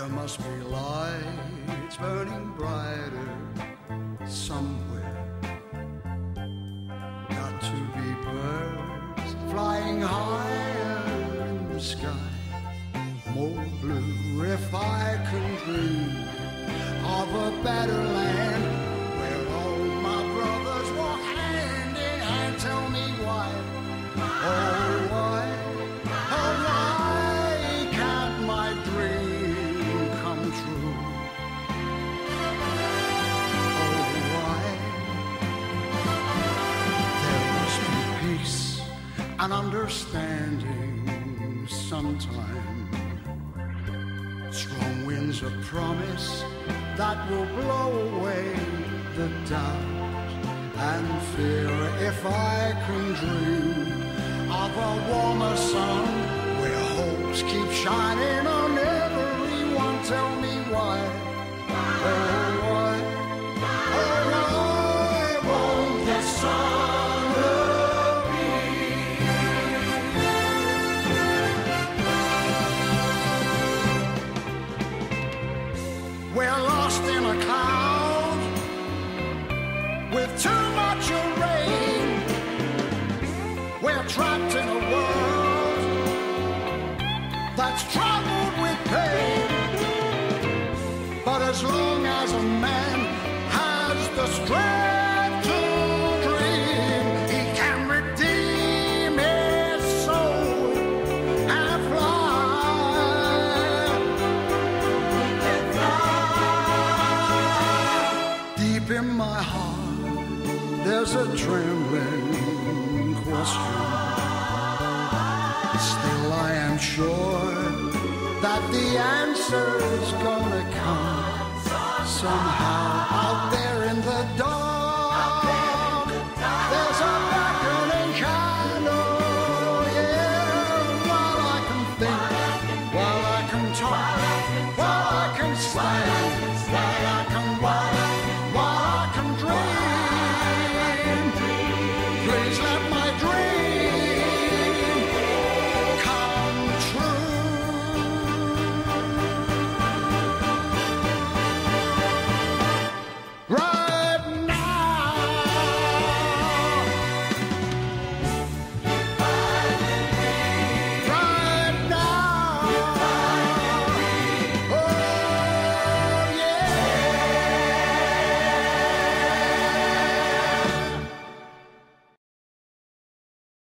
There must be lights burning brighter somewhere. Got to be birds flying higher in the sky, more blue. If I can dream of a better land where all my brothers walk hand in hand, tell me why, oh why, oh why can't my dream come true? Oh why? There must be peace and understanding sometime, strong winds of promise that will blow away the doubt and fear. If I can dream of a warmer sun where hopes keep shining on everyone, tell me why, oh why, oh why won't the sun appear? We're lost in a cloud with too much rain. We're trapped in a world that's troubled with pain. But as long as a man has the strength to dream, he can redeem his soul and fly. He can fly. Deep in my heart, there's a trembling question. Still I am sure that the answer's gonna come somehow out there